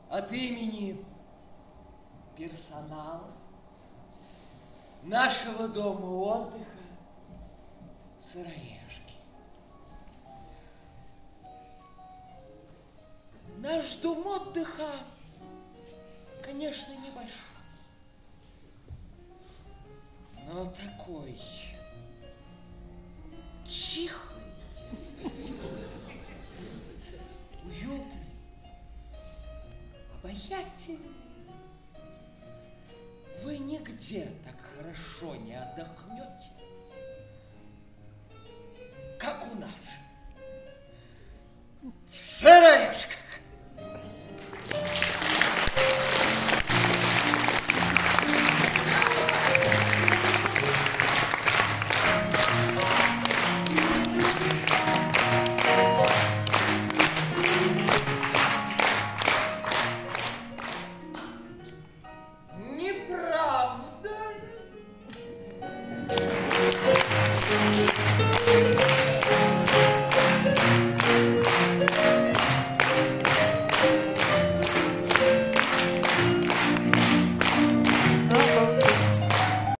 от имени персонала нашего дома отдыха Сыроежки. Наш дом отдыха, конечно, небольшой, но такой тихий, уютный, обаятельный. Вы нигде так хорошо не отдохнете, как у нас.